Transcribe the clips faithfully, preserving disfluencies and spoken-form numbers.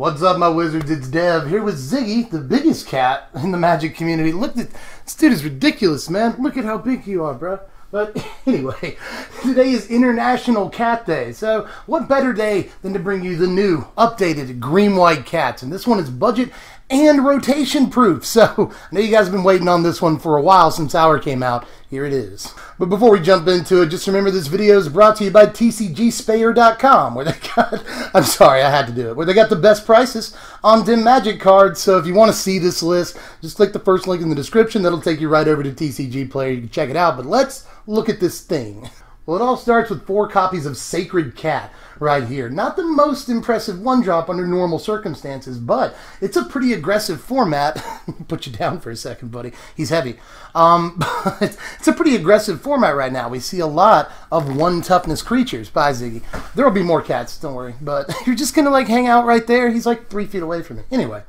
What's up, my wizards? It's Dev here with Ziggy, the biggest cat in the Magic community. Look at this dude is ridiculous, man. Look at how big you are, bro. But anyway, today is International Cat Day. So what better day than to bring you the new, updated green white cats? And this one is budget and rotation proof. So I know you guys have been waiting on this one for a while since Hour came out. Here it is. But before we jump into it, just remember this video is brought to you by T C G Spayer dot com, where they got, I'm sorry, I had to do it, where they got the best prices on dim Magic cards. So if you want to see this list, just click the first link in the description. That'll take you right over to T C G Player. You can check it out. But let's look at this thing. Well, it all starts with four copies of Sacred Cat right here. Not the most impressive one-drop under normal circumstances, but it's a pretty aggressive format. Put you down for a second, buddy. He's heavy. Um, but it's a pretty aggressive format right now. We see a lot of one-toughness creatures. Bye, Ziggy. There will be more cats, don't worry. But you're just going to, like, hang out right there. He's, like, three feet away from me. Anyway.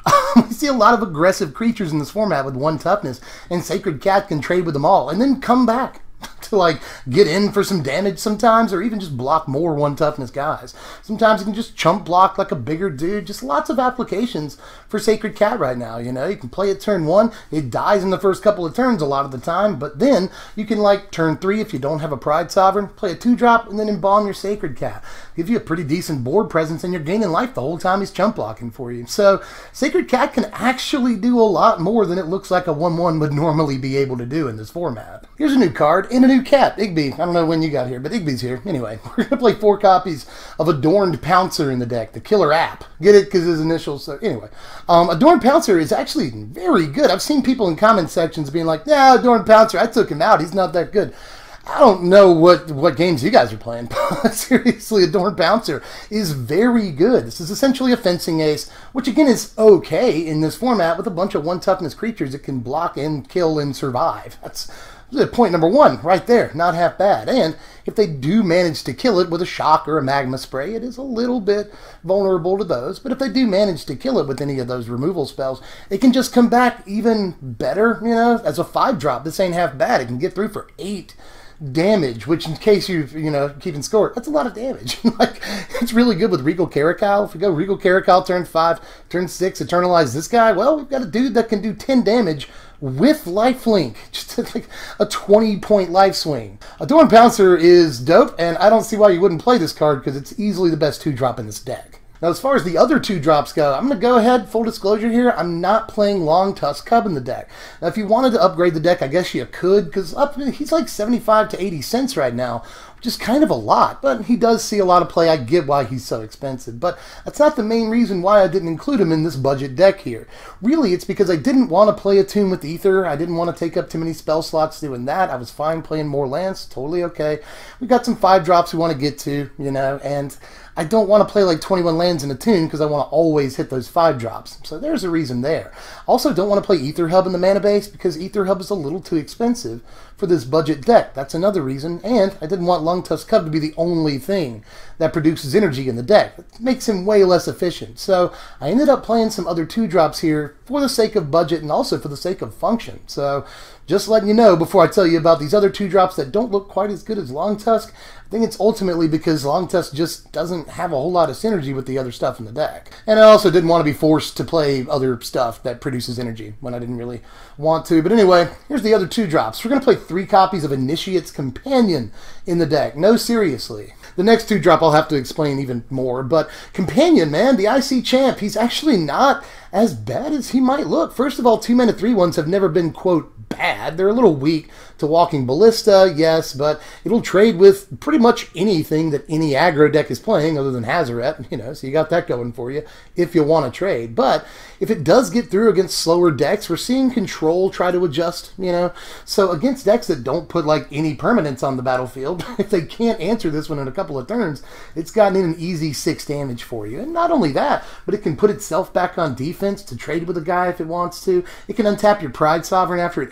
We see a lot of aggressive creatures in this format with one toughness, and Sacred Cat can trade with them all and then come back to like get in for some damage sometimes, or even just block more one toughness guys. Sometimes you can just chump block like a bigger dude. Just lots of applications for Sacred Cat right now. You know, you can play it turn one. It dies in the first couple of turns a lot of the time, but then you can like turn three if you don't have a Pride Sovereign, play a two drop, and then embalm your Sacred Cat. Give you a pretty decent board presence, and you're gaining life the whole time he's chump blocking for you. So Sacred Cat can actually do a lot more than it looks like a one one would normally be able to do in this format. Here's a new card and a new cat, Igby. I don't know when you got here, but Igby's here. Anyway, we're going to play four copies of Adorned Pouncer in the deck, the killer app. Get it? Because his initials. So anyway, um, Adorned Pouncer is actually very good. I've seen people in comment sections being like, yeah, Adorned Pouncer, I took him out. He's not that good. I don't know what, what games you guys are playing, but seriously, Adorned Pouncer is very good. This is essentially a fencing ace, which again is okay in this format with a bunch of one-toughness creatures that can block and kill and survive. That's point number one right there. Not half bad. And if they do manage to kill it with a shock or a magma spray, it is a little bit vulnerable to those. But if they do manage to kill it with any of those removal spells, it can just come back even better, you know, as a five drop. This ain't half bad. It can get through for eight damage, which in case you you know keeping score, that's a lot of damage. Like, it's really good with Regal Caracal. If we go Regal Caracal turn five, turn six, eternalize this guy, well, we've got a dude that can do ten damage with lifelink. Just like a twenty point life swing. Adorned Pouncer is dope, and I don't see why you wouldn't play this card because it's easily the best two drop in this deck. Now, as far as the other two drops go, I'm going to go ahead, full disclosure here, I'm not playing Longtusk Cub in the deck. Now, if you wanted to upgrade the deck, I guess you could, because up he's like seventy-five to eighty cents right now, which is kind of a lot, but he does see a lot of play. I get why he's so expensive, but that's not the main reason why I didn't include him in this budget deck here. Really, it's because I didn't want to play Attune with Ether. I didn't want to take up too many spell slots doing that. I was fine playing more lands, totally okay. We got some five drops we want to get to, you know, and I don't want to play like twenty-one lands in Attune because I want to always hit those five drops. So there's a reason there. Also, don't want to play Ether Hub in the mana base because Ether Hub is a little too expensive for this budget deck. That's another reason. And I didn't want Longtusk Cub to be the only thing that produces energy in the deck. It makes him way less efficient. So I ended up playing some other two drops here for the sake of budget and also for the sake of function. So just letting you know before I tell you about these other two drops that don't look quite as good as Longtusk, I think it's ultimately because Longtusk just doesn't have a whole lot of synergy with the other stuff in the deck. And I also didn't want to be forced to play other stuff that produces energy when I didn't really want to. But anyway, here's the other two drops. We're going to play three copies of Initiate's Companion in the deck. No, seriously. The next two drop I'll have to explain even more, but Companion, man, the I C champ, he's actually not as bad as he might look. First of all, two mana three ones have never been, quote, bad. They're a little weak to Walking Ballista, yes, but it'll trade with pretty much anything that any aggro deck is playing other than Hazoret, you know, so you got that going for you if you want to trade. But if it does get through against slower decks, we're seeing Control try to adjust, you know, so against decks that don't put like any permanents on the battlefield, if they can't answer this one in a couple of turns, it's gotten in an easy six damage for you. And not only that, but it can put itself back on defense to trade with a guy if it wants to. It can untap your Pride Sovereign after it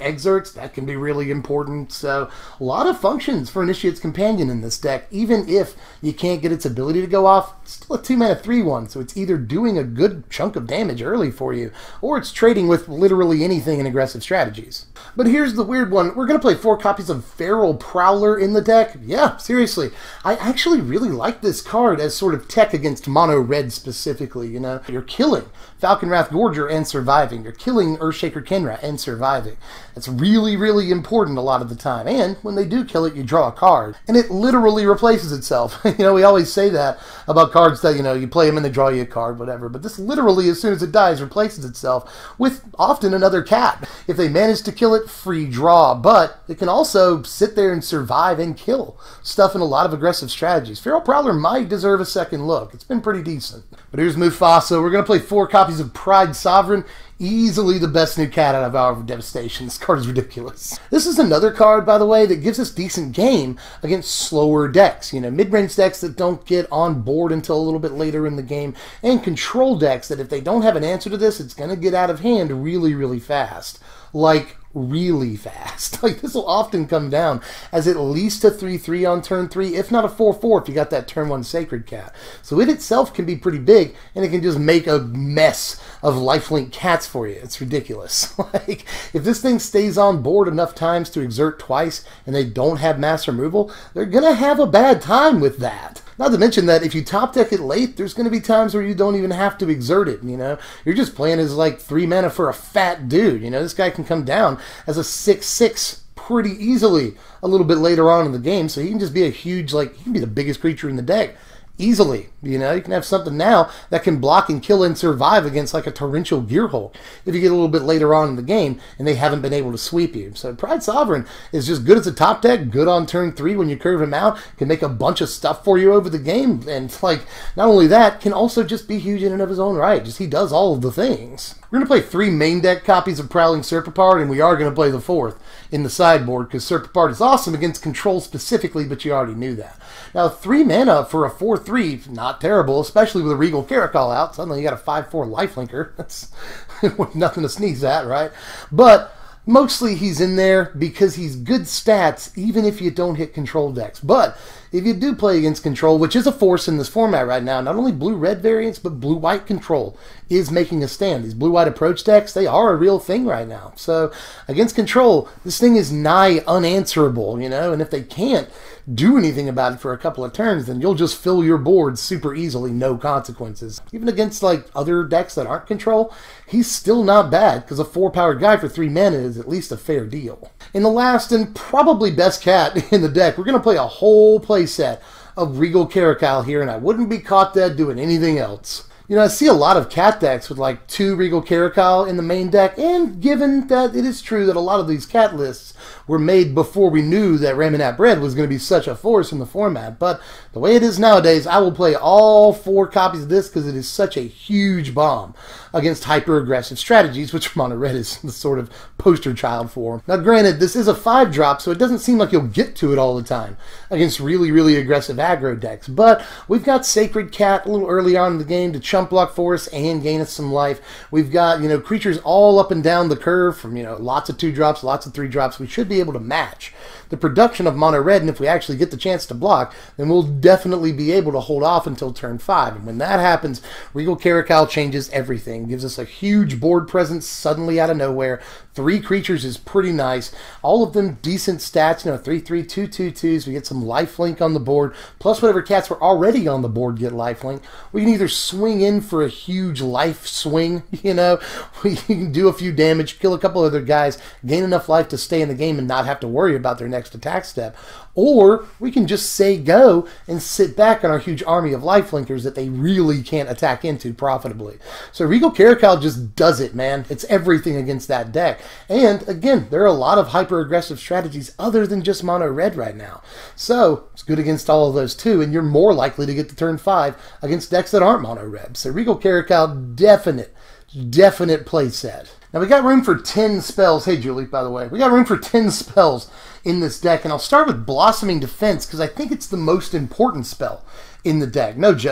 exerts, that can be really important. So a lot of functions for Initiate's Companion in this deck. Even if you can't get its ability to go off, it's still a two mana three one, so it's either doing a good chunk of damage early for you, or it's trading with literally anything in aggressive strategies. But here's the weird one. We're going to play four copies of Feral Prowler in the deck. Yeah, seriously. I actually really like this card as sort of tech against mono red specifically, you know. You're killing Falconwrath Gorger and surviving. You're killing Earthshaker Kenra and surviving. It's really, really important a lot of the time. And when they do kill it, you draw a card. And it literally replaces itself. You know, we always say that about cards that, you know, you play them and they draw you a card, whatever. But this literally, as soon as it dies, replaces itself with often another cat. If they manage to kill it, free draw. But it can also sit there and survive and kill stuff in a lot of aggressive strategies. Feral Prowler might deserve a second look. It's been pretty decent. But here's Mufasa. We're going to play four copies of Pride Sovereign. Easily the best new cat out of Hour of Devastation. This card is ridiculous. This is another card, by the way, that gives us decent game against slower decks. You know, mid-range decks that don't get on board until a little bit later in the game, and control decks that if they don't have an answer to this, it's going to get out of hand really, really fast. Like, really fast. Like, this will often come down as at least a three three on turn three, if not a four four if you got that turn one Sacred Cat. So it itself can be pretty big, and it can just make a mess of lifelink cats for you. It's ridiculous. Like, if this thing stays on board enough times to exert twice, and they don't have mass removal, they're gonna have a bad time with that. Not to mention that if you top deck it late, there's going to be times where you don't even have to exert it, you know? You're just playing as like three mana for a fat dude, you know? This guy can come down as a six six pretty easily a little bit later on in the game, so he can just be a huge, like, he can be the biggest creature in the deck. Easily, you know, you can have something now that can block and kill and survive against like a torrential Gearhulk if you get a little bit later on in the game and they haven't been able to sweep you. So Pride Sovereign is just good as a top deck, good on turn three when you curve him out, can make a bunch of stuff for you over the game, and like not only that, can also just be huge in and of his own right. Just he does all of the things. We're going to play three main deck copies of Prowling Serpapard, and we are going to play the fourth in the sideboard because Serpapard is awesome against control specifically, but you already knew that. Now, three mana for a four three, not terrible, especially with a Regal Caracal out. Suddenly you got a five four lifelinker. That's nothing to sneeze at, right? But mostly he's in there because he's good stats even if you don't hit control decks. But if you do play against control, which is a force in this format right now, not only blue-red variants, but blue-white control is making a stand. These blue-white approach decks, they are a real thing right now. So against control, this thing is nigh unanswerable, you know, and if they can't do anything about it for a couple of turns, then you'll just fill your board super easily, no consequences. Even against like other decks that aren't control, he's still not bad because a four-powered guy for three mana is at least a fair deal. In the last and probably best cat in the deck, we're going to play a whole play set of Regal Caracal here, and I wouldn't be caught dead doing anything else. You know, I see a lot of cat decks with like two Regal Caracal in the main deck, and given that it is true that a lot of these cat lists were made before we knew that Ramunap Red was going to be such a force in the format, but the way it is nowadays, I will play all four copies of this because it is such a huge bomb against hyper-aggressive strategies, which Mono Red is the sort of poster child for. Now granted, this is a five drop, so it doesn't seem like you'll get to it all the time against really, really aggressive aggro decks, but we've got Sacred Cat a little early on in the game to chump block for us and gain us some life. We've got, you know, creatures all up and down the curve from, you know, lots of two drops, lots of three drops. We should be able to match the production of Mono Red, and if we actually get the chance to block, then we'll definitely be able to hold off until turn five. And when that happens, Regal Caracal changes everything, gives us a huge board presence suddenly out of nowhere. Three creatures is pretty nice. All of them decent stats, you know, three three, two two twos. We get some lifelink on the board, plus whatever cats were already on the board get lifelink. We can either swing in for a huge life swing, you know, we can do a few damage, kill a couple other guys, gain enough life to stay in the game and not have to worry about their next attack step. Or we can just say go and sit back on our huge army of lifelinkers that they really can't attack into profitably. So Regal Caracal just does it, man. It's everything against that deck. And again, there are a lot of hyper-aggressive strategies other than just Mono Red right now. So it's good against all of those too, and you're more likely to get to turn five against decks that aren't Mono Red. So Regal Caracal, definite, definite play set. Now we got room for ten spells. Hey Julie, by the way. We got room for ten spells in this deck, and I'll start with Blossoming Defense because I think it's the most important spell in the deck. No joke.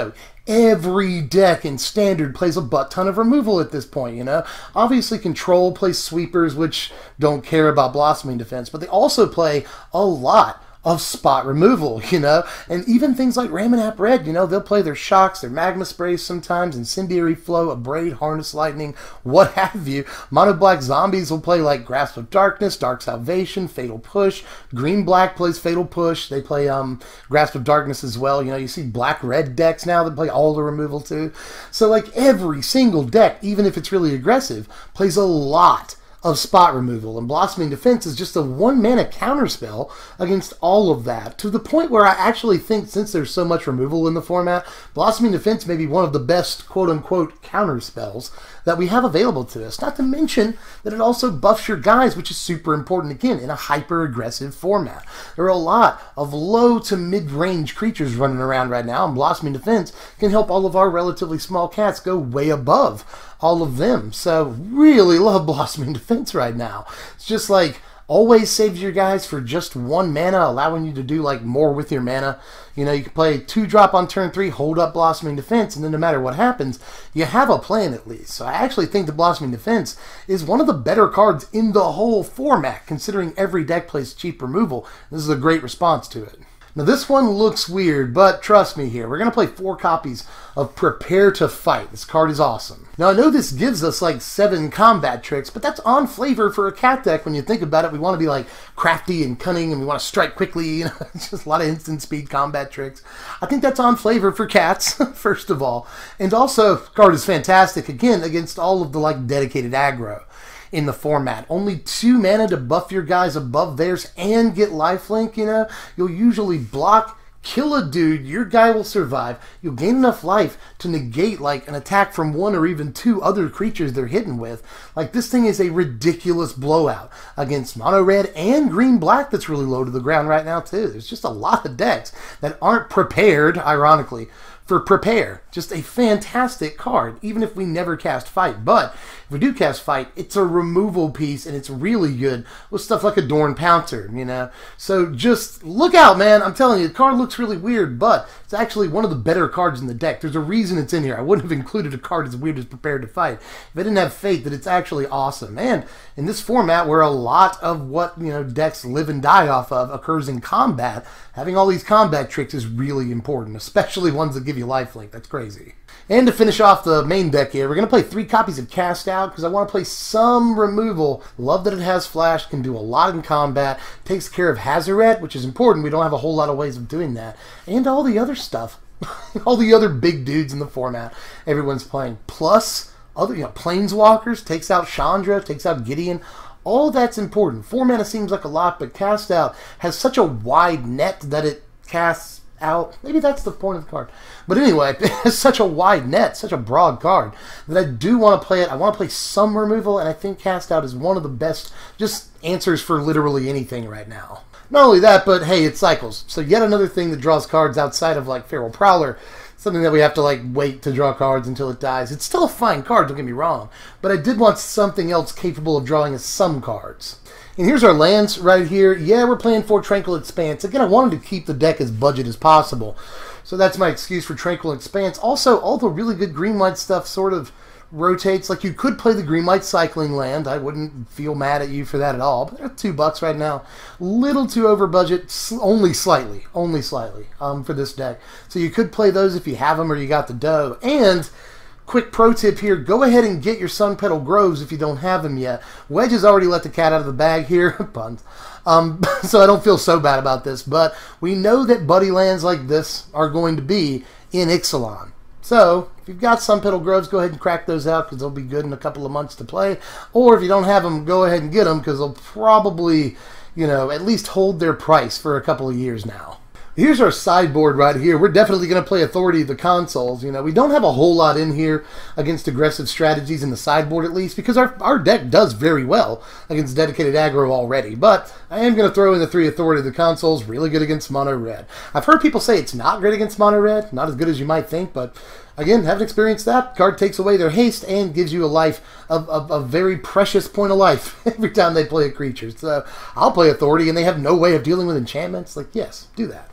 every deck in Standard plays a butt ton of removal at this point, you know? Obviously, Control plays Sweepers, which don't care about Blossoming Defense, but they also play a lot of spot removal, you know? And even things like Ramunap Red, you know, they'll play their Shocks, their Magma Sprays sometimes, Incendiary Flow, Abrade, Harness Lightning, what have you. Mono Black Zombies will play like Grasp of Darkness, Dark Salvation, Fatal Push. Green Black plays Fatal Push. They play um, Grasp of Darkness as well. You know, you see Black Red decks now that play all the removal too. So like every single deck, even if it's really aggressive, plays a lot of spot removal, and Blossoming Defense is just a one mana counterspell against all of that, to the point where I actually think, since there's so much removal in the format, Blossoming Defense may be one of the best quote-unquote counterspells that we have available to us. Not to mention that it also buffs your guys, which is super important, again, in a hyper-aggressive format. There are a lot of low to mid-range creatures running around right now, and Blossoming Defense can help all of our relatively small cats go way above all of them. So really love Blossoming Defense right now. It's just like always saves your guys for just one mana, allowing you to do like more with your mana. You know, you can play two drop on turn three, hold up Blossoming Defense, and then no matter what happens, you have a plan at least. So I actually think the Blossoming Defense is one of the better cards in the whole format, considering every deck plays cheap removal. This is a great response to it. Now this one looks weird, but trust me here, we're going to play four copies of Prepare to Fight. This card is awesome. Now I know this gives us like seven combat tricks, but that's on flavor for a cat deck when you think about it. We want to be like crafty and cunning, and we want to strike quickly, you know, it's just a lot of instant speed combat tricks. I think that's on flavor for cats, first of all. And also, the card is fantastic, again, against all of the like dedicated aggro in the format. Only two mana to buff your guys above theirs and get lifelink, you know? You'll usually block, kill a dude, your guy will survive. You'll gain enough life to negate like an attack from one or even two other creatures they're hitting with. Like, this thing is a ridiculous blowout against mono red and green black that's really low to the ground right now too. There's just a lot of decks that aren't prepared, ironically, for Prepare. Just a fantastic card, even if we never cast Fight. But if we do cast Fight, it's a removal piece, and it's really good with stuff like Adorn Pouncer, you know? So just look out, man. I'm telling you, the card looks really weird, but it's actually one of the better cards in the deck. There's a reason it's in here. I wouldn't have included a card as weird as Prepare to Fight if I didn't have faith that it's actually awesome. And in this format, where a lot of what, you know, decks live and die off of occurs in combat, having all these combat tricks is really important, especially ones that give you lifelink. That's crazy. And to finish off the main deck here, we're going to play three copies of Cast Out because I want to play some removal. Love that it has Flash, can do a lot in combat, takes care of Hazoret, which is important. We don't have a whole lot of ways of doing that. And all the other stuff. All the other big dudes in the format everyone's playing. Plus, other, you know, Planeswalkers, takes out Chandra, takes out Gideon. All that's important. Four mana seems like a lot, but Cast Out has such a wide net that it casts out. Maybe that's the point of the card. But anyway, it has such a wide net, such a broad card, that I do want to play it. I want to play some removal, and I think Cast Out is one of the best just answers for literally anything right now. Not only that, but hey, it cycles. So yet another thing that draws cards outside of like Feral Prowler. Something that we have to like wait to draw cards until it dies. It's still a fine card, don't get me wrong, but I did want something else capable of drawing us some cards. And here's our lands right here. Yeah, we're playing for Tranquil Expanse. Again, I wanted to keep the deck as budget as possible, so that's my excuse for Tranquil Expanse. Also, all the really good green-white stuff sort of rotates. Like, you could play the green-white Cycling land. I wouldn't feel mad at you for that at all, but they're two bucks right now. Little too over budget, only slightly, only slightly um, for this deck. So you could play those if you have them or you got the dough. And quick pro tip here, go ahead and get your Sun Petal Groves if you don't have them yet. Wedge has already let the cat out of the bag here. Puns. Um, so I don't feel so bad about this, but we know that buddy lands like this are going to be in Ixalan. So if you've got Sun Petal Groves, go ahead and crack those out because they'll be good in a couple of months to play. Or if you don't have them, go ahead and get them because they'll probably, you know, at least hold their price for a couple of years now. Here's our sideboard right here. We're definitely going to play Authority of the Consuls. You know, we don't have a whole lot in here against aggressive strategies in the sideboard, at least, because our, our deck does very well against dedicated aggro already. But I am going to throw in the three Authority of the Consuls, really good against mono red. I've heard people say it's not great against mono red, not as good as you might think, but again, haven't experienced that. Card takes away their haste and gives you a life, of a very precious point of life every time they play a creature. So I'll play Authority and they have no way of dealing with enchantments. Like, yes, do that.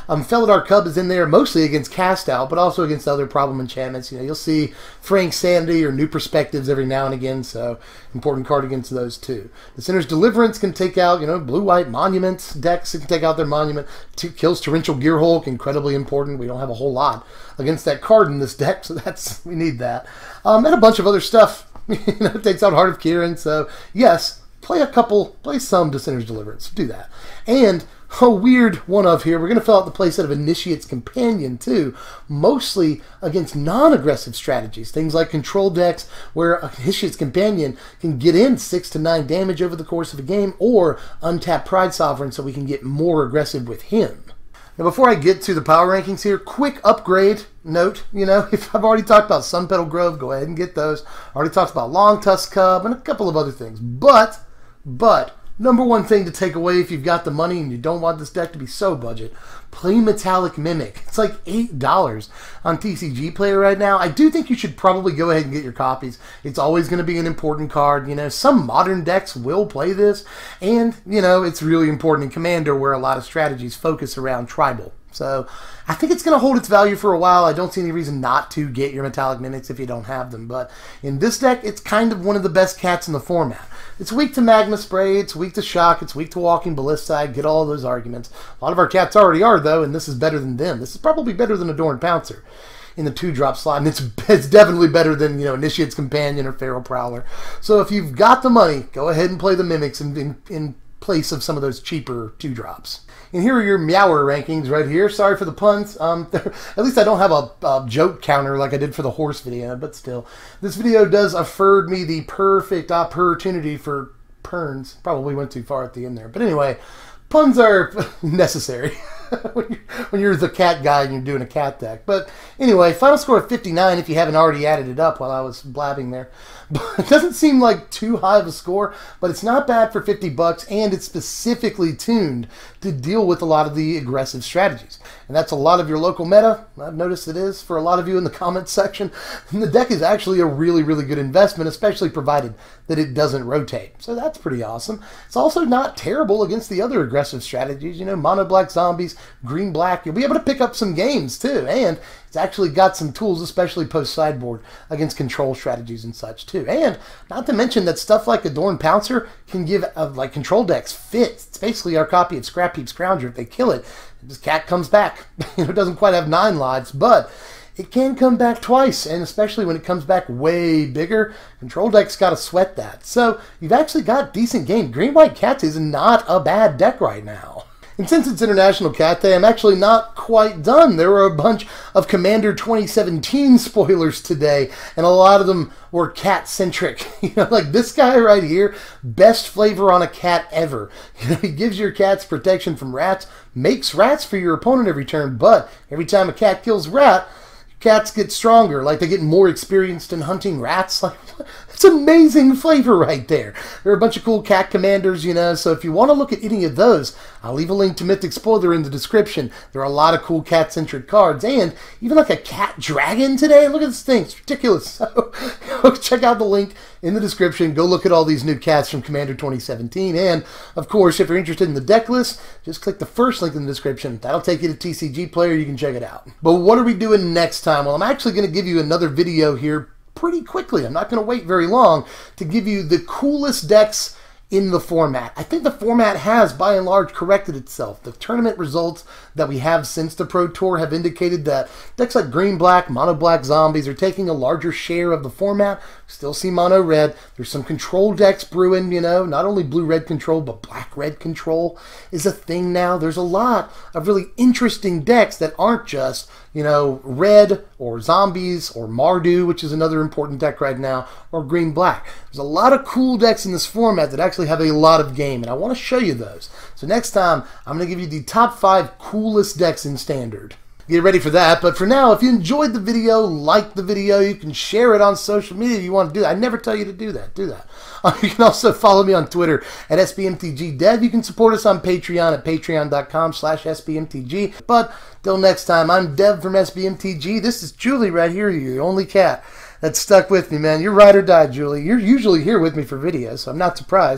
Um, Felidar Cub is in there mostly against Cast Out, but also against other problem enchantments. You know, you'll see Frank Sanity or New Perspectives every now and again, so important card against those too. The Sinner's Deliverance can take out, you know, blue-white Monuments decks. It can take out their Monument. Two kills Torrential Gearhulk, incredibly important. We don't have a whole lot against that card in this deck, so that's we need that. Um, and a bunch of other stuff. You know, it takes out Heart of Kiran, so yes, play a couple, play some to Sinner's Deliverance. Do that. And a weird one of here, we're going to fill out the playset of Initiate's Companion too, mostly against non-aggressive strategies. Things like control decks where Initiate's Companion can get in six to nine damage over the course of a game, or untap Pride Sovereign so we can get more aggressive with him. Now, before I get to the power rankings here, quick upgrade note. You know, if I've already talked about Sun Petal Grove, go ahead and get those. I already talked about Long Tusk Cub and a couple of other things. But, but, number one thing to take away if you've got the money and you don't want this deck to be so budget, play Metallic Mimic. It's like eight dollars on T C G Player right now. I do think you should probably go ahead and get your copies. It's always going to be an important card. You know, some modern decks will play this, and, you know, it's really important in Commander where a lot of strategies focus around tribal. So I think it's going to hold its value for a while. I don't see any reason not to get your Metallic Mimics if you don't have them. But in this deck, it's kind of one of the best cats in the format. It's weak to Magma Spray, it's weak to Shock, it's weak to Walking Ballista. I get all those arguments. A lot of our cats already are, though, and this is better than them. This is probably better than Adorned Pouncer in the two-drop slot, and it's, it's definitely better than, you know, Initiate's Companion or Feral Prowler. So if you've got the money, go ahead and play the Mimics in, in, in place of some of those cheaper two-drops. And here are your Meower rankings right here. Sorry for the puns. Um, at least I don't have a, a joke counter like I did for the horse video, but still. This video does afford me the perfect opportunity for perns. Probably went too far at the end there. But anyway, puns are necessary when, you're, when you're the cat guy and you're doing a cat deck. But anyway, final score of fifty-nine if you haven't already added it up while I was blabbing there. But it doesn't seem like too high of a score, but it's not bad for fifty bucks, and it's specifically tuned to deal with a lot of the aggressive strategies. And that's a lot of your local meta. I've noticed it is for a lot of you in the comments section. And the deck is actually a really, really good investment, especially provided that it doesn't rotate. So that's pretty awesome. It's also not terrible against the other aggressive strategies. You know, mono black zombies, green black. You'll be able to pick up some games too. And it's actually got some tools, especially post-sideboard, against control strategies and such too. And not to mention that stuff like Adorned Pouncer can give, uh, like, control decks fits. It's basically our copy of Scrap Heap Scrounger. If they kill it, this cat comes back. You know, it doesn't quite have nine lives, but it can come back twice, and especially when it comes back way bigger, control decks got to sweat that. So you've actually got decent game. Green-White Cats is not a bad deck right now. And since it's International Cat Day, I'm actually not quite done. There were a bunch of Commander twenty seventeen spoilers today, and a lot of them were cat-centric. You know, like this guy right here, best flavor on a cat ever. You know, he gives your cats protection from rats, makes rats for your opponent every turn, but every time a cat kills rat, cats get stronger, like they get more experienced in hunting rats. Like, it's amazing flavor right there. There are a bunch of cool cat commanders, you know, so if you want to look at any of those, I'll leave a link to Mythic Spoiler in the description. There are a lot of cool cat-centric cards, and even like a cat dragon today. Look at this thing. It's ridiculous. So go check out the link in the description. Go look at all these new cats from Commander twenty seventeen, and of course, if you're interested in the deck list, just click the first link in the description. That'll take you to T C G Player. You can check it out. But what are we doing next time? Well, I'm actually going to give you another video here pretty quickly. I'm not going to wait very long to give you the coolest decks in the format. I think the format has, by and large, corrected itself. The tournament results that we have since the Pro Tour have indicated that decks like green-black, mono-black zombies are taking a larger share of the format. Still see mono-red. There's some control decks brewing, you know, not only blue-red control, but black-red control is a thing now. There's a lot of really interesting decks that aren't just, you know, red or zombies or Mardu, which is another important deck right now, or green-black. There's a lot of cool decks in this format that actually have a lot of game, and I want to show you those. So next time, I'm going to give you the top five coolest decks in Standard. Get ready for that, but for now, if you enjoyed the video, like the video, you can share it on social media if you want to do that. I never tell you to do that. Do that. Uh, you can also follow me on Twitter at S B M T G Dev. You can support us on Patreon at patreon.com slash SBMTG. But till next time, I'm Dev from S B M T G. This is Julie right here, your only cat that's stuck with me, man. You're ride or die, Julie. You're usually here with me for videos, so I'm not surprised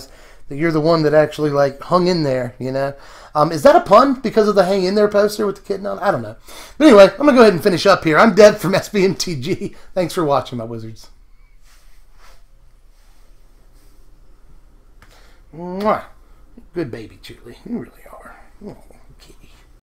that you're the one that actually like hung in there, you know. Um, is that a pun because of the hang in there poster with the kitten on? I don't know. But anyway, I'm going to go ahead and finish up here. I'm Dev from S B M T G. Thanks for watching, my wizards. Mwah. Good baby, Julie. You really are. Oh.